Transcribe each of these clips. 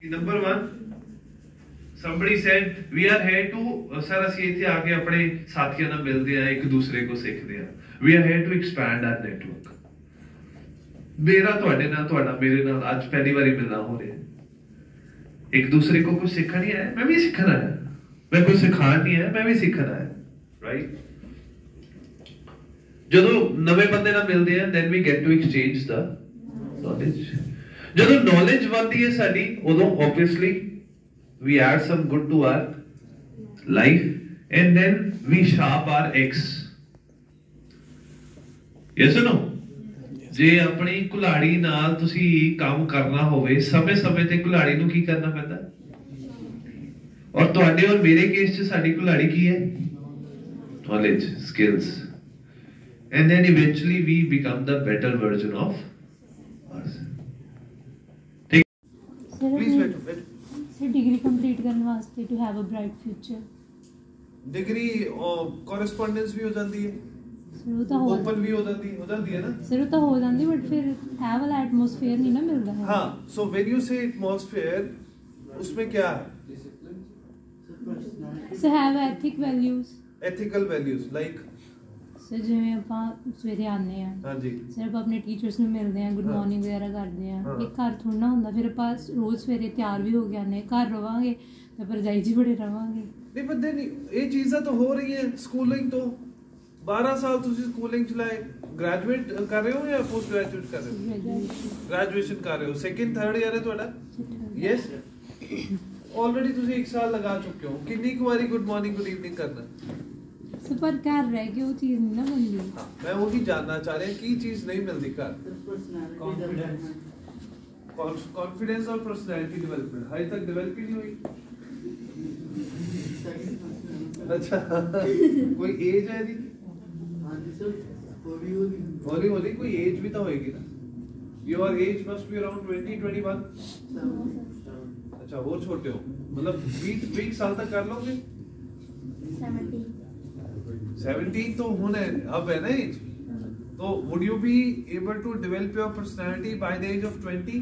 Number one, somebody said we are here to sir ਅਸੀਂ ਇੱਥੇ ਆ ਕੇ ਆਪਣੇ ਸਾਥੀਆਂ ਨਾਲ ਮਿਲਦੇ ਆ, ਇੱਕ ਦੂਸਰੇ ਕੋ ਸਿੱਖਦੇ ਆ. We are here to expand our network. ਮੇਰਾ ਤੁਹਾਡੇ ਨਾਲ, ਤੁਹਾਡਾ ਮੇਰੇ ਨਾਲ ਅੱਜ ਪਹਿਲੀ ਵਾਰੀ ਮਿਲਣਾ ਹੋ ਰਿਹਾ. ਇੱਕ ਦੂਸਰੇ ਕੋ ਕੁਝ ਸਿੱਖਣਾ ਹੀ ਹੈ, ਮੈਂ ਵੀ ਸਿੱਖਣਾ ਹੈ. ਮੈਂ ਕੁਝ ਸਿਖਾਉਣ ਨਹੀਂ ਹੈ, ਮੈਂ ਵੀ ਸਿੱਖਣਾ ਹੈ. ਰਾਈਟ? ਜਦੋਂ ਨਵੇਂ ਬੰਦੇ ਨਾਲ ਮਿਲਦੇ ਆ then we get to exchange the knowledge. ਜਦੋਂ knowledge ਵੱਧਦੀ ਹੈ ਸਾਡੀ, ਉਦੋਂ obviously we add some good to our life and then we sharp our X. Yes or no? ਜੇ ਆਪਣੀ ਕੁਲਾੜੀ ਨਾਲ ਤੁਸੀਂ ਕੰਮ ਕਰਨਾ ਹੋਵੇ, ਸਮੇਂ-ਸਮੇਂ ਤੇ ਕੁਲਾੜੀ ਨੂੰ ਕੀ ਕਰਨਾ ਪੈਂਦਾ? ਔਰ ਤੁਹਾਡੇ ਔਰ ਮੇਰੇ ਕੇਸ 'ਚ ਸਾਡੀ ਕੁਲਾੜੀ ਕੀ ਹੈ? Knowledge, skills. And then eventually we become the better version of ourselves. Please wait. Sir, degree complete करने वास्ते to have a bright future. Degree correspondence भी हो जाती है, open भी हो जाती है ना? Sir, वो तो हो जाती, but फिर है वाला atmosphere नहीं ना मिल रहा है. हाँ, so when you say atmosphere, उसमें क्या है? So have ethic values. Ethical values like sir ਜਿਵੇਂ ਆਪਾਂ ਸਵੇਰੇ ਆਉਂਦੇ ਆ, ਹਾਂਜੀ ਸਰ ਆਪਾਂ ਆਪਣੇ ਟੀਚਰਸ ਨੂੰ ਮਿਲਦੇ ਆ, ਗੁੱਡ ਮਾਰਨਿੰਗ ਵਗੈਰਾ ਕਰਦੇ ਆ. ਇਹ ਘਰ ਥੋੜਾ ਨਾ ਹੁੰਦਾ, ਫਿਰ ਆਪਾਂ ਰੋਜ਼ ਸਵੇਰੇ ਤਿਆਰ ਵੀ ਹੋ ਕੇ ਆਉਂਦੇ, ਘਰ ਰਵਾਂਗੇ ਤਾਂ ਭਰਜਾਈ ਜੀ ਬੜੇ ਰਵਾਂਗੇ. ਨਹੀਂ ਬੰਦੇ ਨਹੀਂ, ਇਹ ਚੀਜ਼ਾਂ ਤਾਂ ਹੋ ਰਹੀ ਹੈ ਸਕੂਲਿੰਗ ਤੋਂ. 12 ਸਾਲ ਤੁਸੀਂ ਸਕੂਲਿੰਗ ਚਲਾਏ, ਗ੍ਰੈਜੂਏਟ ਕਰ ਰਹੇ ਹੋ ਜਾਂ ਪੋਸਟ ਗ੍ਰੈਜੂਏਟ ਕਰ ਰਹੇ ਹੋ? ਗ੍ਰੈਜੂਏਸ਼ਨ ਕਰ ਰਹੇ ਹੋ, ਸੈਕਿੰਡ ਥਰਡ ਈਅਰ ਹੈ ਤੁਹਾਡਾ? ਯੈਸ. ਆਲਰੇਡੀ ਤੁਸੀਂ 1 ਸਾਲ ਲਗਾ ਚੁੱਕੇ ਹੋ. ਕਿੰਨੀ ਕੁ ਵਾਰੀ ਗੁੱਡ ਮਾਰਨਿੰਗ ਗੁੱਡ ਈਵਨਿੰਗ ਕਰਨਾ? ਪਰ ਘਰ ਰਹਿ ਕੇ ਉਹ ਚੀਜ਼ ਨਹੀਂ ਨਾ ਬਣਦੀ. ਮੈਂ ਉਹੀ ਜਾਨਣਾ ਚਾਹ ਰਿਹਾ, ਕੀ ਚੀਜ਼ ਨਹੀਂ ਮਿਲਦੀ ਘਰ? ਕੌਨਫੀਡੈਂਸ ਔਰ ਪਰਸਨੈਲਿਟੀ ਡਿਵੈਲਪਮੈਂਟ ਹਜੇ ਤੱਕ ਡਿਵੈਲਪ ਹੀ ਨਹੀਂ ਹੋਈ. ਅੱਛਾ, ਕੋਈ ਏਜ ਹੈ ਇਹਦੀ? ਹਾਂਜੀ ਸਰ, ਹੌਲੀ ਹੌਲੀ ਕੋਈ ਏਜ ਵੀ ਤਾਂ ਹੋਏਗੀ ਨਾ. Your age must be around 20-21. ਅੱਛਾ, ਹੋਰ ਛੋਟੇ ਹੋ, ਮਤਲਬ 20 ਸਾਲ ਤੱਕ ਕਰ ਲਓਗੇ? 17 तो होना है, अब है ना एज. तो would you be able to develop your personality by the age of 20?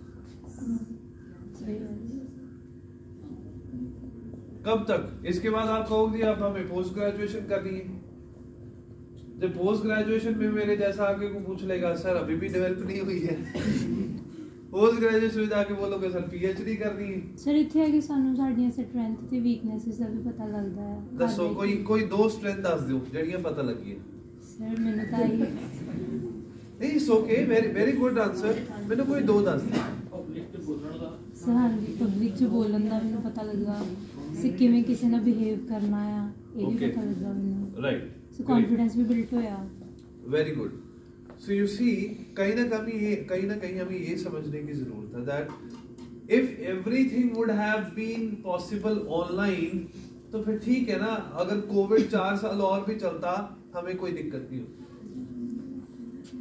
कब तक? इसके बाद आप कहोगे अब हमें पोस्ट ग्रेजुएशन करनी है. जब पोस्ट ग्रेजुएशन में मेरे जैसा आगे को पूछ लेगा सर अभी भी डेवलप नहीं हुई है. पोस्ट ग्रेजुएशन जाके बोलोगे सर पीएचडी करनी है. सर ਇੱਥੇ ਹੈ ਕਿ ਸਾਨੂੰ ਸਾਡੀਆਂ ਸਟਰੈਂਥ ਤੇ ਵੀਕਨੈਸਸ ਦਾ ਵੀ ਪਤਾ ਲੱਗਦਾ ਹੈ. ਦੱਸੋ ਕੋਈ ਦੋ ਸਟਰੈਂਥ ਦੱਸ ਦਿਓ ਜਿਹੜੀਆਂ ਪਤਾ ਲੱਗੀਆਂ. ਸਰ ਮੈਨੂੰ ਤਾਂ ਇਹ ਨਹੀਂ, it's okay, very good answer. ਮੈਨੂੰ ਕੋਈ ਦੋ ਦੱਸ ਦਿਓ. ਸਰ ਹਾਂਜੀ, ਪਬਲਿਕ 'ਚ ਬੋਲਣ ਦਾ ਮੈਨੂੰ ਪਤਾ ਲੱਗਾ, ਸੇ ਕਿਵੇਂ ਕਿਸੇ ਨਾਲ ਬਿਹੇਵ ਕਰਨਾ ਆ, ਇਹ ਵੀ ਪਤਾ ਲੱਗਾ ਮੈਨੂੰ. ਰਾਈਟ. ਸੋ ਕੌਨਫੀਡੈਂਸ ਵੀ ਬਿਲਡ ਹੋਇਆ. Very good. So you see, कहीं ना कहीं हमें ये समझने की जरूरत है that if everything would have been possible online तो फिर ठीक है ना. अगर कोविड 4 साल और भी चलता हमें कोई दिक्कत नहीं होती.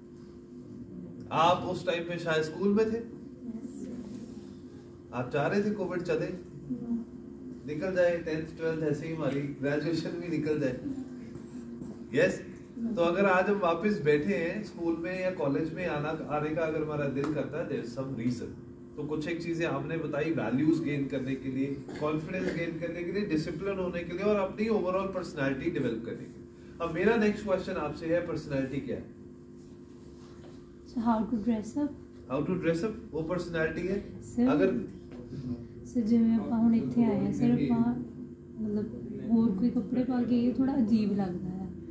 आप उस टाइम पे शायद स्कूल में थे, आप चाह रहे थे कोविड चले, निकल जाए 10th 12th, ऐसे ही हमारी ग्रेजुएशन भी निकल जाए. यस. तो अगर आज हम वापस बैठे हैं स्कूल में या कॉलेज में आने का अगर हमारा दिल करता है, देयर इज सम रीजन. तो कुछ एक चीजें हमने बताई, वैल्यूज गेन करने के लिए, कॉन्फिडेंस गेन करने के लिए, डिसिप्लिन होने के लिए और अपनी ओवरऑल पर्सनालिटी डेवलप करने के लिए. अब मेरा नेक्स्ट क्वेश्चन आपसे है, पर्सनालिटी क्या है? So how to dress up? How to dress up वो पर्सनालिटी है. Sir, अगर सर ਜਿਵੇਂ ਆਪਾਂ ਹੁਣ ਇੱਥੇ ਆਏ ਆ, ਸਰ ਆਪਾਂ ਮਤਲਬ ਹੋਰ ਕੋਈ ਕੱਪੜੇ ਪਾ ਕੇ ਥੋੜਾ ਅਜੀਬ ਲੱਗਦਾ ਹੈ.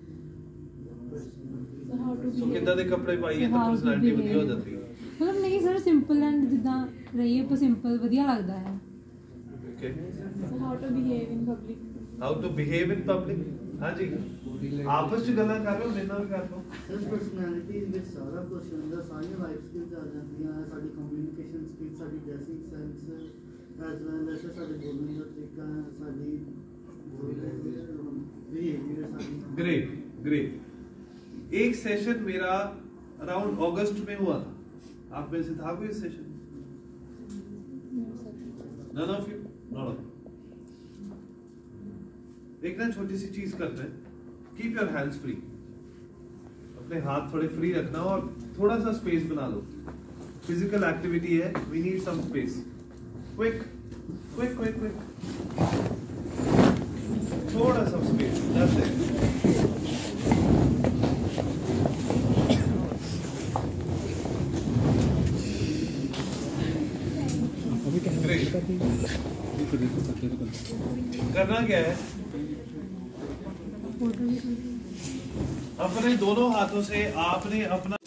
ਸੋ ਕਿੱਦਾਂ ਦੇ ਕੱਪੜੇ ਪਾਈਏ ਤਾਂ ਪਰਸਨੈਲਿਟੀ ਵਧੀਆ ਹੋ ਜਾਂਦੀ ਹੈ? ਮਤਲਬ ਨਹੀਂ ਸਰ, ਸਿੰਪਲ ਐਂਡ ਜਿੱਦਾਂ ਰਹੀਏ ਆਪਾਂ ਸਿੰਪਲ ਵਧੀਆ ਲੱਗਦਾ ਹੈ. Okay. So how to behave in public. How to behave in public. ਹਾਂਜੀ, ਆਪਸ ਚ ਗੱਲਾਂ ਕਰ ਰਹੇ ਹੋ, ਮੇਰੇ ਨਾਲ ਵੀ ਕਰ ਲਓ. ਸਰ ਪਰਸਨੈਲਿਟੀ ਵਿੱਚ ਸਾਰਾ ਕੁਝ ਹੁੰਦਾ, ਸਾਰੀਆਂ ਲਾਈਫ ਸਕਿੱਲਸ ਆ ਜਾਂਦੀਆਂ, ਸਾਡੀ ਕਮਿਊਨੀਕੇਸ਼ਨ ਸਕਿੱਲ, ਸਾਡੀ dressing sense, as well as ਸਾਡੇ ਬੋਲਣ ਦਾ ਤਰੀਕਾ, ਸਾਡੀ ਬਿਹੇਵੀਅਰ ਸਾਡੀ. Great great. एक सेशन मेरा अराउंड अगस्त में हुआ था, आप में से था कोई session? None of you? Not of. एक ना छोटी सी चीज करते हैं, कीप योर हैंड्स फ्री. अपने हाथ थोड़े फ्री रखना और थोड़ा सा स्पेस बना लो. फिजिकल एक्टिविटी है, we need some space. Quick quick quick quick, थोड़ा सा स्पेस, दैट्स इट। करना क्या है, अपने दोनों हाथों से आपने अपना